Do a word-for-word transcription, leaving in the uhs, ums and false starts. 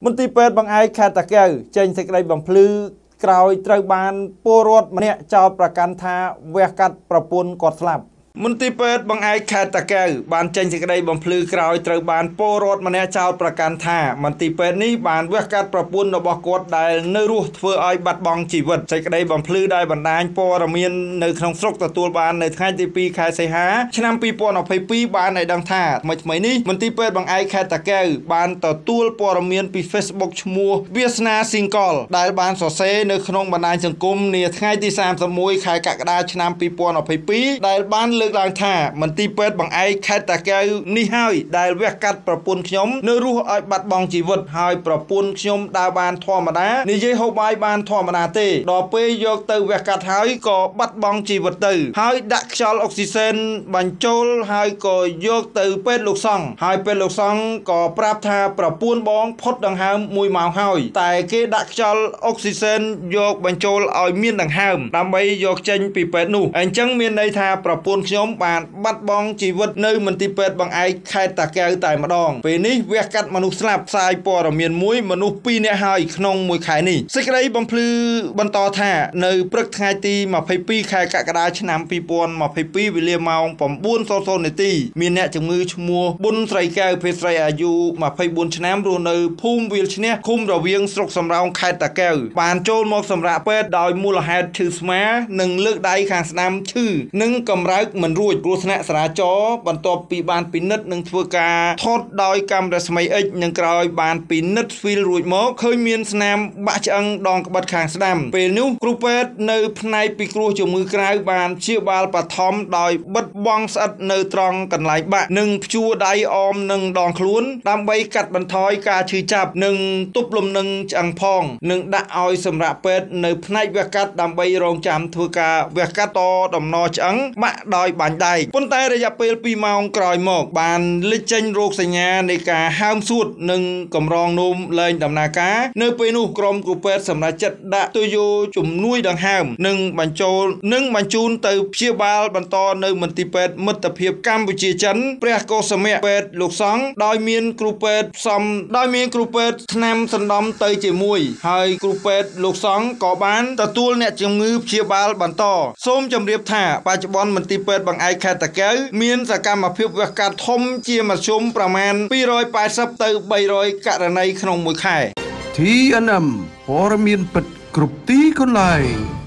មន្ទីរពេទ្យបង្អែកខេត្តតាកែវចេញសេចក្តីបំភ្លឺក្រោយត្រូវបានពលរដ្ឋម្នាក់ចោទប្រកាន់ថាវះកាត់ប្រពន្ធគាត់ស្លាប់មន្ទីរពេទ្យបង្អែកខេត្តតាកែវបានចេញសេចក្តីបំភ្លឺក្រោយត្រូវបានពលរដ្ឋម្នាក់ចោទប្រកាន់ថាមន្ទីរពេទ្យនេះបានវះកាត់ប្រពន្ធរបស់គាត់ដែលនៅរស់ធ្វើឲ្យបាត់បង់ជីវិតសេចក្តីបំភ្លឺដែលបណ្ដាញព័ត៌មាននៅក្នុងស្រុកទទួលបាននៅថ្ងៃទីពីរខែសីហាឆ្នាំពីរពាន់ยี่สิบยี่បានឲ្យដឹងថាថ្មីថ្មីនេះមន្ទីរពេទ្យបង្អែកខេត្តតាកែវបានទទួលព័ត៌មានពី Facebook ឈ្មោះវាសនាស៊ីងកលដែលបានសរសេរនៅក្នុងបណ្ដាញសង្គមនាថ្ងៃទីសាមសិបមួយខែកក្កដាឆ្នាំពីរពាន់ยี่สิบยี่ដែលបានលើកឡើងថាមន្ទីរពេទ្យបង្អែកខេត្តតាកែវនេះហើយដែលវះកាត់ប្រពន្ធខ្ញុំនៅរស់ឲ្យបាត់បង់ជីវិតហើយប្រពន្ធខ្ញុំដើរបានធម្មតានិយាយហូបបាយបានធម្មតាទេដល់ពេលយកទៅវះកាត់ហើយក៏បាត់បង់ជីវិតទៅហើយដាក់ខ្យល់អុកស៊ីសែនបញ្ចូលហើយក៏យកទៅពេទ្យលោកសង្ឃហើយពេទ្យលោកសង្ឃក៏ប្រាប់ថាប្រពន្ធបងផុតដង្ហើមមួយម៉ោងហើយតែគេដាក់ខ្យល់អុកស៊ីសែនយកបញ្ចូលឲ្យមានដង្ហើមដើម្បីយកចេញពីពេទ្យនោះអញ្ចឹងមានន័យថាប្រពន្ធខ្ញុំបានបាត់បង់ជីវិតនៅមន្ទីរពេទ្យបង្អែកខេត្តតាកែវតែម្ដងពេលនេះវះកាត់មនុស្សស្លាប់ផ្សាយព័ត៌មានមួយមនុស្សពីរនាក់ហើយក្នុងមួយខែនេះសេចក្តីបំភ្លឺបន្តថានៅព្រឹកថ្ងៃទីยี่สิบสองខែកក្កដាឆ្នាំពីរពាន់ยี่สิบยี่វេលាម៉ោងchínនាទីមានអ្នកជំងឺឈ្មោះប៊ុនស្រីកែវភេទស្រីអាយុยี่สิบสี่ឆ្នាំរស់នៅភូមិវាលឈ្នះឃុំរវៀងស្រុកសំរោងខេត្តតាកែវបានចូលមកសម្រាប់ពេទ្យដោយមូលហេតុឈឺស្មានិងលើកដៃខាងស្ដាំឈឺនិងកម្រើកមិនរួចគ្រោះថ្នាក់ចរាចរណ៍បន្ទាប់ពីបានពិនិត្យនិងធ្វើការថតដោយកាំរស្មី X និងក្រោយបានពិនិត្យ Feel រួចមកឃើញមានស្នាមបាក់ឆ្អឹងដងក្បិតខាងស្ដាំពេលនោះគ្រូពេទ្យនៅផ្នែកពិគ្រោះជំងឺក្រៅបានព្យាបាលបឋមដោយបិទបង់ស្អិតនៅត្រង់កន្លែងបាក់និងព្យួរដៃអមនិងដងខ្លួនដើម្បីកាត់បន្ថយការឈឺចាប់និងទប់លំនឹងឆ្អឹងផងនិងដាក់ឲ្យសម្រាប់ពេទ្យនៅផ្នែកវះកាត់ដើម្បីរងចាំធ្វើការវះកាត់តដំណឆ្អឹងបាក់ដោយបាញ់ដែកប៉ុន្តែរយៈពេលពីរម៉ោងក្រោយមកបានលេចចេញរោគសញ្ញានៃការហើមសួតនិងកម្រងនោមលែងដំណើរការនៅពេលនោះក្រុមគ្រូពេទ្យសម្រាប់ចិត្តដាក់ទុយោជំនួយដង្ហើមនិងបញ្ចូលនិងបញ្ជូនទៅព្យាបាលបន្តនៅមន្ទីរពេទ្យមិត្តភាពកម្ពុជាចិនព្រះកុសមៈពេទ្យលោកសង្ឃដោយមានគ្រូពេទ្យផ្សំដោយមានគ្រូពេទ្យថ្នាំសណ្ដំទៅជាមួយហើយគ្រូពេទ្យលោកសង្ឃក៏បានទទួលអ្នកជំងឺព្យាបាលបន្តសូមជម្រាបថាបច្ចុប្បន្នមន្ទីរពេទ្យបង្អែកខេត្តតាកែវមានសកម្មភាពវះកាត់ធំជាមធ្យមប្រមាណពីរពាន់แปดสิบទៅបីរយករណីក្នុងមួយខែที เอ็น เอ็ม ព័ត៌មានពិតគ្រប់ទីកន្លែង